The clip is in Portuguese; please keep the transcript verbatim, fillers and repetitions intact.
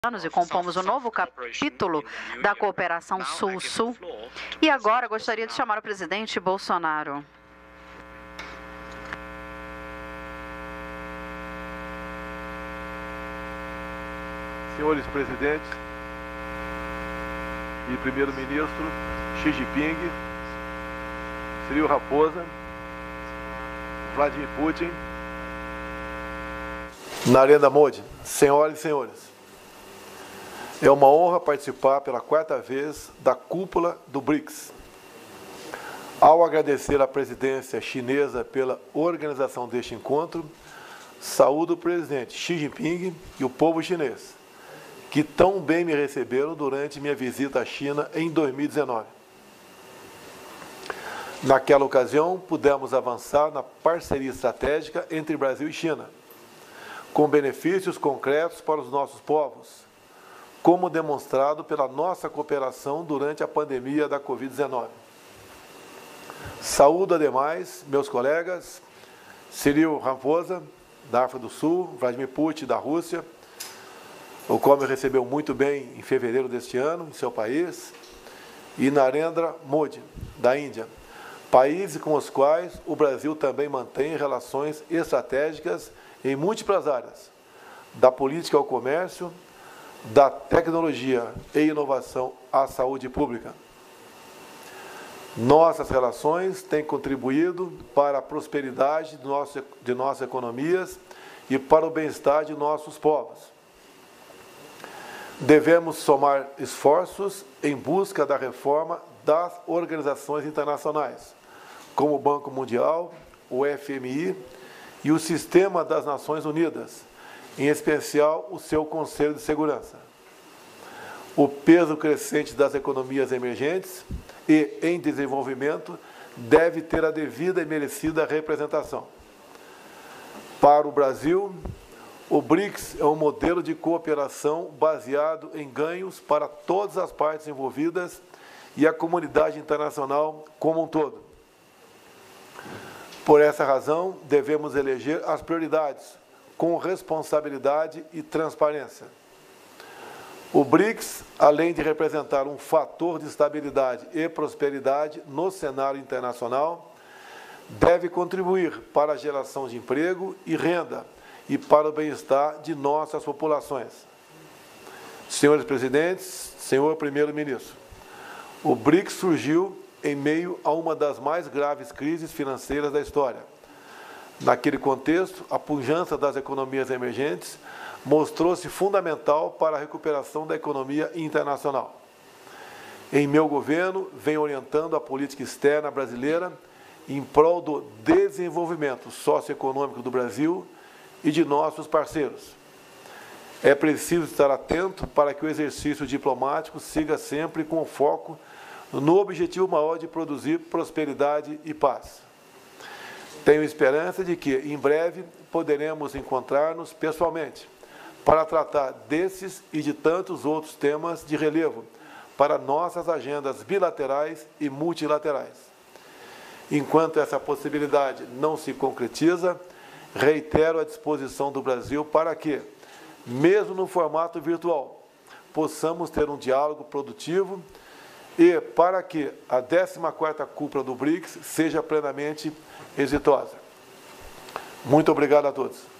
anos e compomos um novo capítulo da cooperação Sul-Sul. E agora gostaria de chamar o presidente Bolsonaro. Senhores presidentes e primeiro-ministro Xi Jinping, Cyril Raposa, Vladimir Putin, Narendra Modi, senhoras e senhores, é uma honra participar pela quarta vez da cúpula do BRICS. Ao agradecer à presidência chinesa pela organização deste encontro, saúdo o presidente Xi Jinping e o povo chinês, que tão bem me receberam durante minha visita à China em dois mil e dezenove. Naquela ocasião, pudemos avançar na parceria estratégica entre Brasil e China, com benefícios concretos para os nossos povos, como demonstrado pela nossa cooperação durante a pandemia da Covid dezenove. Saúdo, ademais, meus colegas, Cyril Raposa, da África do Sul, Vladimir Putin, da Rússia, o qual me recebeu muito bem em fevereiro deste ano, em seu país, e Narendra Modi, da Índia, países com os quais o Brasil também mantém relações estratégicas em múltiplas áreas, da política ao comércio, da tecnologia e inovação à saúde pública. Nossas relações têm contribuído para a prosperidade de, nosso, de nossas economias e para o bem-estar de nossos povos. Devemos somar esforços em busca da reforma das organizações internacionais, como o Banco Mundial, o F M I e o Sistema das Nações Unidas, em especial o seu Conselho de Segurança. O peso crescente das economias emergentes e em desenvolvimento deve ter a devida e merecida representação. Para o Brasil, o BRICS é um modelo de cooperação baseado em ganhos para todas as partes envolvidas e a comunidade internacional como um todo. Por essa razão, devemos eleger as prioridades com responsabilidade e transparência. O BRICS, além de representar um fator de estabilidade e prosperidade no cenário internacional, deve contribuir para a geração de emprego e renda e para o bem-estar de nossas populações. Senhores presidentes, senhor primeiro-ministro, o BRICS surgiu em meio a uma das mais graves crises financeiras da história. Naquele contexto, a pujança das economias emergentes mostrou-se fundamental para a recuperação da economia internacional. Em meu governo, venho orientando a política externa brasileira em prol do desenvolvimento socioeconômico do Brasil e de nossos parceiros. É preciso estar atento para que o exercício diplomático siga sempre com foco no objetivo maior de produzir prosperidade e paz. Tenho esperança de que, em breve, poderemos encontrar-nos pessoalmente para tratar desses e de tantos outros temas de relevo para nossas agendas bilaterais e multilaterais. Enquanto essa possibilidade não se concretiza, reitero a disposição do Brasil para que, mesmo no formato virtual, possamos ter um diálogo produtivo e para que a décima quarta cúpula do BRICS seja plenamente exitosa. Muito obrigado a todos.